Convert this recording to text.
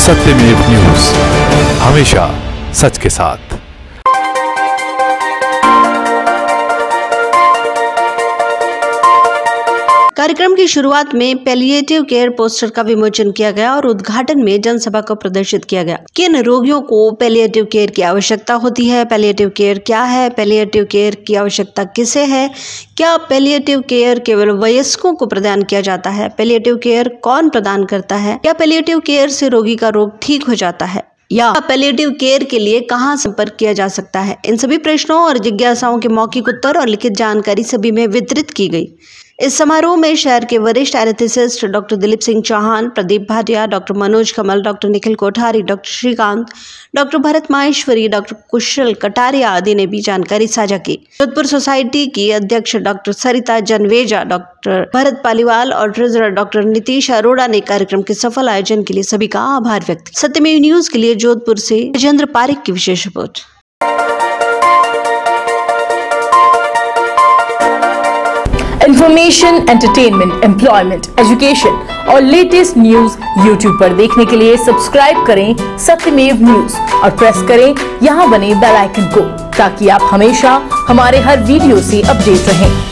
सत्यमेव न्यूज, हमेशा सच के साथ। कार्यक्रम की शुरुआत में पैलिएटिव केयर पोस्टर का विमोचन किया गया और उद्घाटन में जनसभा को प्रदर्शित किया गया। किन रोगियों को पैलिएटिव केयर की आवश्यकता होती है, पैलिएटिव केयर क्या है, पैलिएटिव केयर की आवश्यकता किसे है, क्या पैलिएटिव केयर केवल वयस्कों को प्रदान किया जाता है, पैलिएटिव केयर कौन प्रदान करता है, क्या पैलिएटिव केयर से रोगी का रोग ठीक हो जाता है, या पैलिएटिव केयर के लिए कहां संपर्क किया जा सकता है। इन सभी प्रश्नों और जिज्ञासाओं के मौखिक उत्तर और लिखित जानकारी सभी में वितरित की गई। इस समारोह में शहर के वरिष्ठ anaesthetist doctor Dilip Singh Chauhan, Pradeep Bhatia, doctor Manoj Kamal, doctor Nikhil Kothari, doctor Shrikant, doctor Bharat Maheshwari, doctor Kushal Kataria आदि ने भी जानकारी साझा की। जोधपुर सोसाइटी की अध्यक्ष डॉक्टर सरिता जनवेजा, डॉक्टर भरत पालीवाल और ट्रेजरर डॉक्टर नीतीश अरोड़ा ने कार्यक्रम के सफल आयोजन के लिए सभी का आभार व्यक्त किया। सत्यमेव न्यूज के लिए जोधपुर से राजेंद्र पारिक की विशेष report. Information, entertainment, employment, education और लेटेस्ट न्यूज यूट्यूब पर देखने के लिए सब्सक्राइब करें सत्यमेव न्यूज और प्रेस करें यहां बने बेल आइकन को, ताकि आप हमेशा हमारे हर वीडियो से अपडेट रहें।